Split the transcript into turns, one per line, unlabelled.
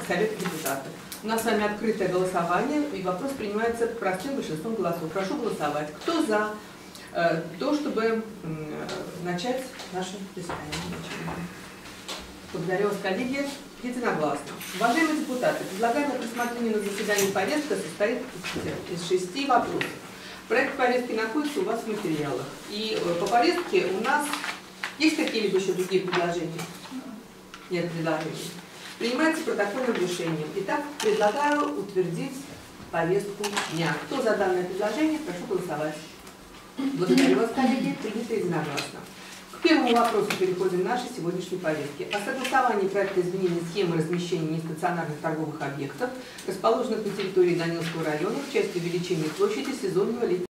Совета депутатов. У нас с вами открытое голосование, и вопрос принимается простым большинством голосов. Прошу голосовать. Кто за то, чтобы начать наше заседание? Благодарю вас, коллеги. Единогласно. Уважаемые депутаты, предлагаемое к рассмотрению на заседании повестка состоит из 6 вопросов. Проект повестки находится у вас в материалах. И по повестке у нас есть какие-либо еще другие предложения? Нет предложений. Принимается протокольным решением. Итак, предлагаю утвердить повестку дня. Кто за данное предложение, прошу голосовать. Благодарю вас, коллеги. Принято единогласно. К первому вопросу переходим к нашей сегодняшней повестке. О согласовании проекта изменения схемы размещения нестационарных торговых объектов, расположенных на территории Даниловского района в части увеличения площади сезонного летнего